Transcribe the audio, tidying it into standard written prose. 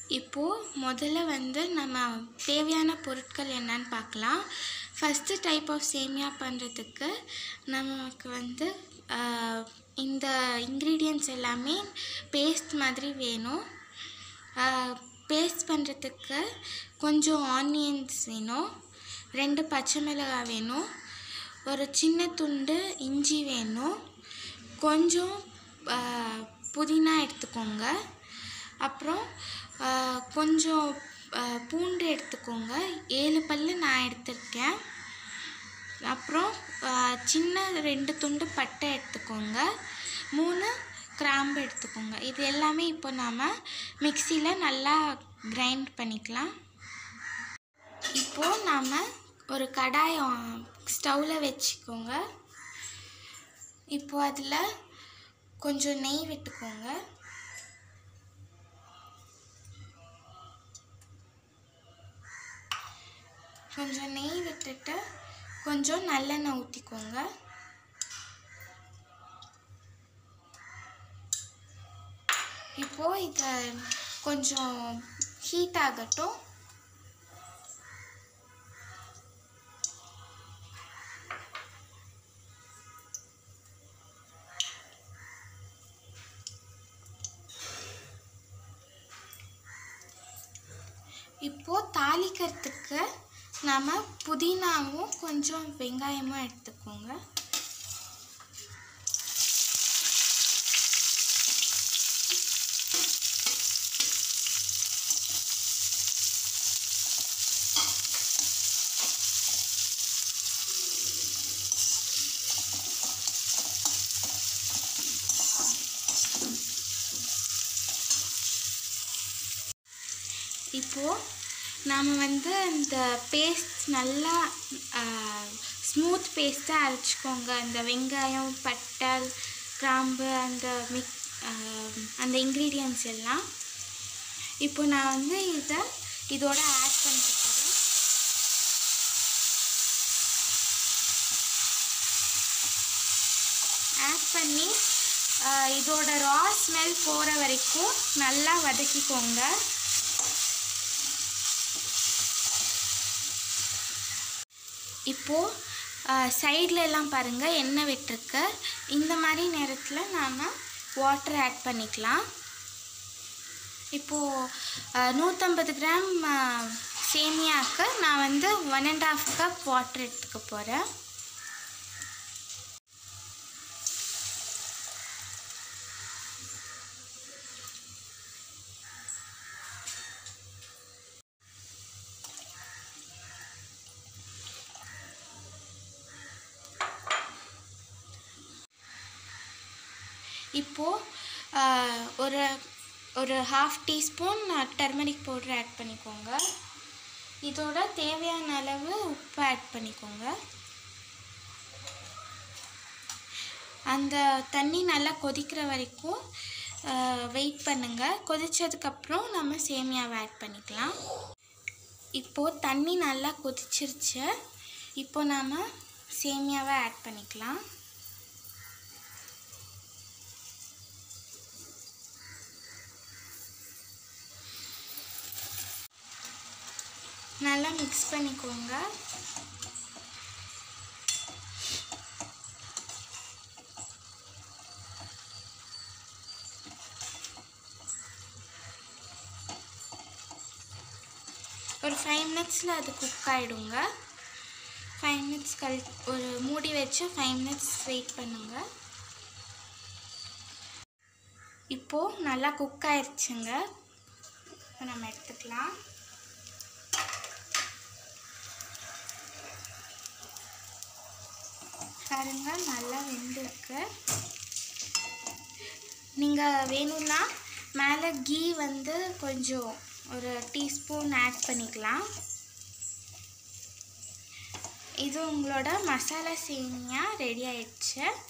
இப்போது முதல்ல வந்து நம்ம தேவையான பொருட்கள் என்னன்னு பார்க்கலாம். ஃபஸ்ட்டு டைப் ஆஃப் சேமியா பண்ணுறதுக்கு நமக்கு வந்து இந்த இன்க்ரீடியன்ட்ஸ் எல்லாமே பேஸ்ட் மாதிரி வேணும். பேஸ்ட் பண்ணுறதுக்கு கொஞ்சம் ஆனியன்ஸ் வேணும், 2 பச்சை மிளகாய் வேணும், ஒரு சின்ன துண்டு இஞ்சி வேணும், கொஞ்சம் புதினா எடுத்துக்கோங்க, அப்புறம் கொஞ்சம் பூண்டு எடுத்துக்கோங்க, 7 பல்லு நான் எடுத்திருக்கேன். அப்புறம் சின்ன 2 துண்டு பட்டை எடுத்துக்கோங்க, 3 கிராம்பு எடுத்துக்கோங்க. இது எல்லாமே இப்போ நாம் மிக்சியில் நல்லா கிரைண்ட் பண்ணிக்கலாம். இப்போது நாம் ஒரு கடாயை ஸ்டவ்வில் வச்சுக்கோங்க. இப்போது அதில் கொஞ்சம் நெய் விட்டுக்கோங்க. கொஞ்சம் நெய் விட்டுட்டு கொஞ்சம் நல்லெண்ணெய் ஊற்றிக்கோங்க. இப்போது இதை கொஞ்சம் ஹீட் ஆகட்டும். இப்போது தாளிக்கிறதுக்கு நாம் புதினாவும் கொஞ்சம் வெங்காயமும் எடுத்துக்கோங்க. இப்போது நாம் வந்து இந்த பேஸ்ட் நல்லா ஸ்மூத் பேஸ்ட்டாக அரைச்சிக்கோங்க. இந்த வெங்காயம், பட்டை, கிராம்பு, அந்த இன்க்ரீடியன்ட்ஸ் எல்லாம். இப்போ நான் வந்து இதோட ஆட் பண்ணிக்கிறேன். ஆட் பண்ணி இதோட ரா ஸ்மெல் போகிற வரைக்கும் நல்லா வதக்கிக்கோங்க. இப்போது சைடில் எல்லாம் பாருங்கள் எண்ணெய் விட்டுருக்கு. இந்த மாதிரி நேரத்தில் நாம் வாட்டர் ஆட் பண்ணிக்கலாம். இப்போது 150 கிராம் சேமியாவுக்கு நான் வந்து 1½ கப் வாட்டர் எடுத்துக்க போகிறேன். இப்போது ஒரு ½ டீஸ்பூன் டர்மரிக் பவுடர் ஆட் பண்ணிக்கோங்க. இதோட தேவையான அளவு உப்பு ஆட் பண்ணிக்கோங்க. அந்த தண்ணி நல்லா கொதிக்கிற வரைக்கும் வெயிட் பண்ணுங்கள். கொதித்ததுக்கப்புறம் நம்ம சேமியாவை ஆட் பண்ணிக்கலாம். இப்போது தண்ணி நல்லா கொதிச்சிருச்சு. இப்போ நாம் சேமியாவை ஆட் பண்ணிக்கலாம். நல்லா மிக்ஸ் பண்ணிக்கோங்க. ஒரு 5 மினிட்ஸில் அது குக் ஆகிடுங்க. 5 மினிட்ஸ் ஒரு மூடி வச்சு 5 மினிட்ஸ் வெயிட் பண்ணுங்க. இப்போது நல்லா குக் ஆயிடுச்சுங்க. இப்போ நம்ம எடுத்துக்கலாம். பாருங்க நல்லா வெந்திருக்கு. நீங்கள் வேணும்னா மேலே கீ வந்து கொஞ்சம் ஒரு டீஸ்பூன் ஆட் பண்ணிக்கலாம். இது உங்களோட மசாலா சேமியா ரெடி ஆயிடுச்சு.